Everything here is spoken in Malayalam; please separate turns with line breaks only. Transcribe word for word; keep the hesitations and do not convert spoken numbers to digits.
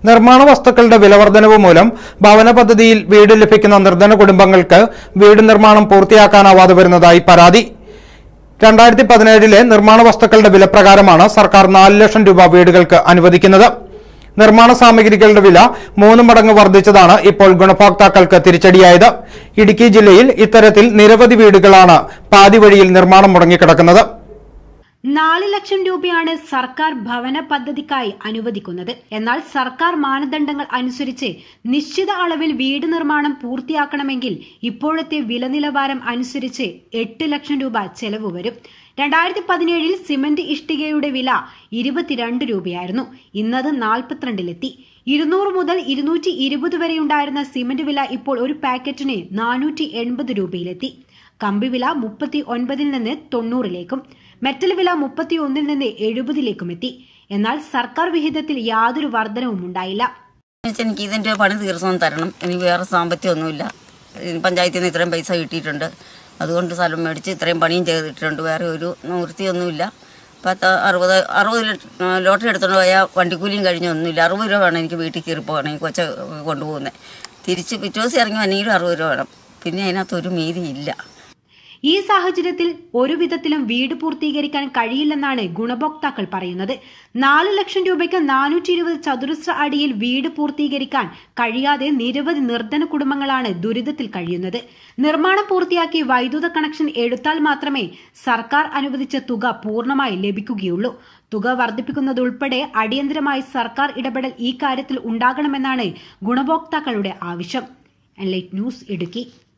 നിർമ്മാണ വസ്തുക്കളുടെ വിലവർദ്ധനവ് മൂലം ഭവന പദ്ധതിയിൽ വീട് ലഭിക്കുന്ന നിർധന കുടുംബങ്ങൾക്ക് വീട് നിർമ്മാണം പൂർത്തിയാക്കാനാവാതെ വരുന്നതായി പരാതി. രണ്ടായിരത്തി പതിനേഴിലെ നിർമ്മാണ വസ്തുക്കളുടെ വിലപ്രകാരമാണ് സർക്കാർ നാല് ലക്ഷം രൂപ വീടുകൾക്ക് അനുവദിക്കുന്നത്. നിർമ്മാണ സാമഗ്രികളുടെ വില മൂന്ന് മടങ്ങ് വർദ്ധിച്ചതാണ് ഇപ്പോൾ ഗുണഭോക്താക്കൾക്ക് തിരിച്ചടിയായത്. ഇടുക്കി ജില്ലയിൽ ഇത്തരത്തിൽ നിരവധി വീടുകളാണ് പാതി വഴിയിൽ നിർമ്മാണം മുടങ്ങിക്കിടക്കുന്നത്.
നാല് ലക്ഷം രൂപയാണ് സർക്കാർ ഭവന പദ്ധതിക്കായി അനുവദിക്കുന്നത്. എന്നാൽ സർക്കാർ മാനദണ്ഡങ്ങൾ അനുസരിച്ച് നിശ്ചിത അളവിൽ വീട് നിർമ്മാണം പൂർത്തിയാക്കണമെങ്കിൽ ഇപ്പോഴത്തെ വില നിലവാരം അനുസരിച്ച് എട്ട് ലക്ഷം രൂപ ചെലവ് വരും. രണ്ടായിരത്തി പതിനേഴിൽ സിമന്റ് ഇഷ്ടികയുടെ വില ഇരുപത്തിരണ്ട് രൂപയായിരുന്നു. ഇന്നത് നാൽപ്പത്തിരണ്ടിലെത്തി. ഇരുന്നൂറ് മുതൽ ഇരുന്നൂറ്റി ഇരുപത് വരെയുണ്ടായിരുന്ന സിമന്റ് വില ഇപ്പോൾ ഒരു പാക്കറ്റിന് നാനൂറ്റി എൺപത് രൂപയിലെത്തി. കമ്പി വില മുപ്പത്തി ഒൻപതിൽ നിന്ന് തൊണ്ണൂറിലേക്കും മെറ്റൽ വില മുപ്പത്തി ഒന്നിൽ നിന്ന് എഴുപതിലേക്കും എത്തി. എന്നാൽ സർക്കാർ വിഹിതത്തിൽ യാതൊരു വർധനവും ഉണ്ടായില്ല.
എനിക്ക് ഇതിന്റെ പണി തീർച്ചയായും തരണം. എനിക്ക് വേറെ സാമ്പത്തികമൊന്നുമില്ല. പഞ്ചായത്തിൽ നിന്ന് ഇത്രയും പൈസ കിട്ടിയിട്ടുണ്ട്. അതുകൊണ്ട് സ്ഥലം മേടിച്ച് ഇത്രയും പണിയും ചെയ്തിട്ടുണ്ട്. വേറെ ഒരു നിവൃത്തിയൊന്നുമില്ല. പത്ത് അറുപത് അറുപത് ലോട്ടറി എടുത്തുകൊണ്ട് പോയാൽ വണ്ടിക്കൂലിയും കഴിഞ്ഞൊന്നുമില്ല. അറുപത് രൂപ വേണം എനിക്ക് വീട്ടിൽ കയറി പോകണമെങ്കിൽ കൊച്ച കൊണ്ടുപോകുന്നത്. തിരിച്ച് പിറ്റേ ദിവസം ഇറങ്ങി വന്നെങ്കിലും അറുപത് രൂപ വേണം. പിന്നെ അതിനകത്തൊരു മീതിയില്ല.
ഈ സാഹചര്യത്തിൽ ഒരു വിധത്തിലും വീട് പൂർത്തീകരിക്കാൻ കഴിയില്ലെന്നാണ് ഗുണഭോക്താക്കൾ പറയുന്നത്. നാല് ലക്ഷം രൂപയ്ക്ക് നാനൂറ്റി ഇരുപത് ചതുരശ്ര അടിയിൽ വീട് പൂർത്തീകരിക്കാൻ കഴിയാതെ നിരവധി നിർധന കുടുംബങ്ങളാണ് ദുരിതത്തിൽ കഴിയുന്നത്. നിർമ്മാണം പൂർത്തിയാക്കി വൈദ്യുത കണക്ഷൻ എടുത്താൽ മാത്രമേ സർക്കാർ അനുവദിച്ച തുക പൂർണ്ണമായി ലഭിക്കുകയുള്ളൂ. തുക വർദ്ധിപ്പിക്കുന്നതുൾപ്പെടെ അടിയന്തരമായി സർക്കാർ ഇടപെടൽ ഈ കാര്യത്തിൽ ഉണ്ടാകണമെന്നാണ് ഗുണഭോക്താക്കളുടെ ആവശ്യം. Enlight news Idukki.